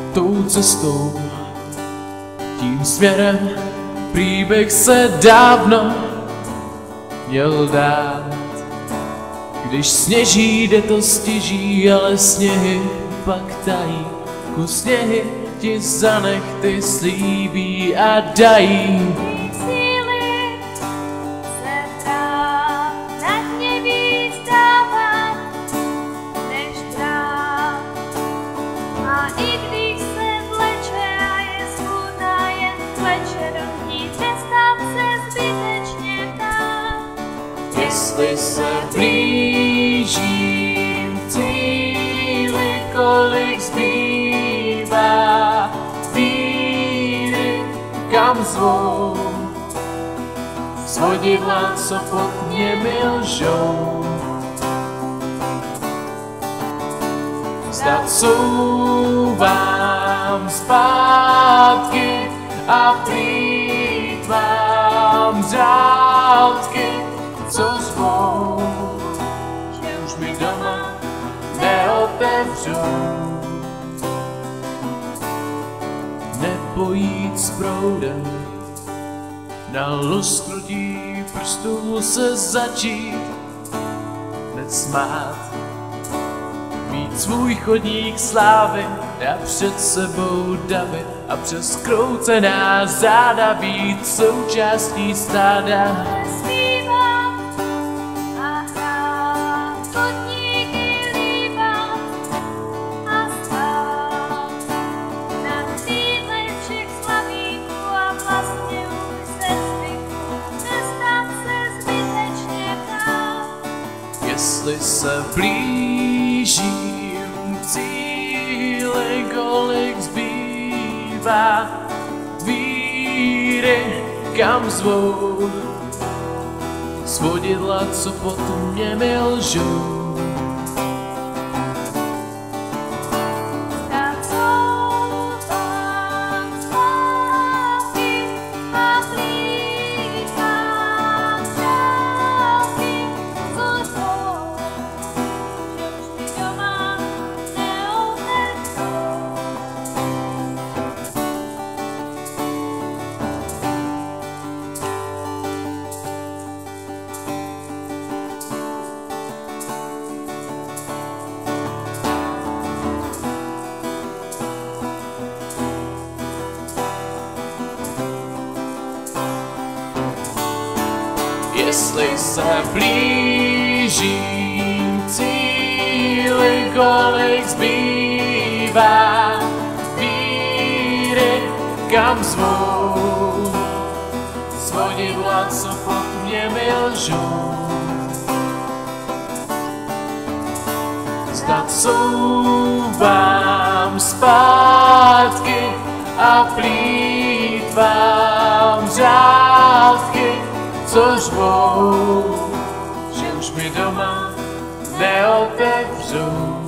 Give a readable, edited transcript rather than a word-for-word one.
tou cestou, tím směrem příběh se dávno měl dát. Když sněží, jde to stěží, ale sněhy pak tají. Kus sněhy ti za nechty slíbí a dají. Jestli se blížím k cíli, kolik zbývá víry, kam zvou svodidla, co pod němi lžou. Zdat souvám zpátky a plýtvám řádky, co zvou, že už mi doma neotevřou. Nepojít s proudem, na lusknutí prstů se začít nesmát. Mít svůj chodník slávy a před sebou davy a přes kroucená záda být součástí stáda. Jestli se blížím k cíli, kolik zbývá víry, kam zvou svodidla, co pod němi lžou. Jestli se blížím k cíli, kolik zbývá víry, kam zvou svodidla, co pod němi lžou. Zdat souvám zpátky a plýtvám řádky, co řvou, že už mi doma neotevřou.